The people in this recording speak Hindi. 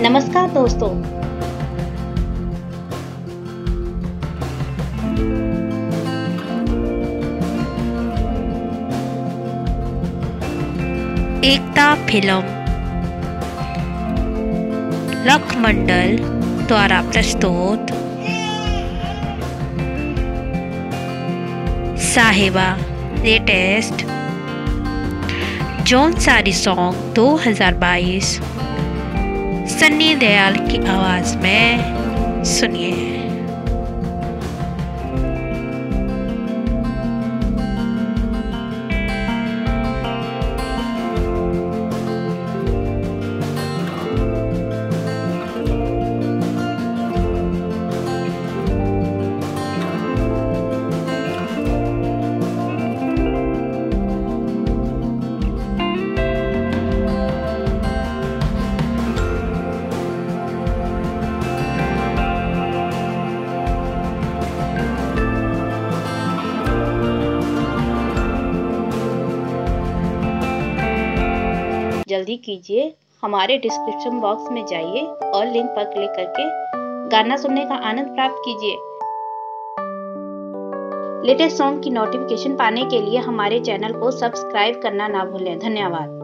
नमस्कार दोस्तों। एकता फिल्म लखमंडल द्वारा प्रस्तुत साहिबा लेटेस्ट जौन सारी सॉन्ग 2022 सन्नी दयाल की आवाज में सुनिए। जल्दी कीजिए, हमारे डिस्क्रिप्शन बॉक्स में जाइए और लिंक पर क्लिक करके गाना सुनने का आनंद प्राप्त कीजिए। लेटेस्ट सॉन्ग की नोटिफिकेशन पाने के लिए हमारे चैनल को सब्सक्राइब करना ना भूलें। धन्यवाद।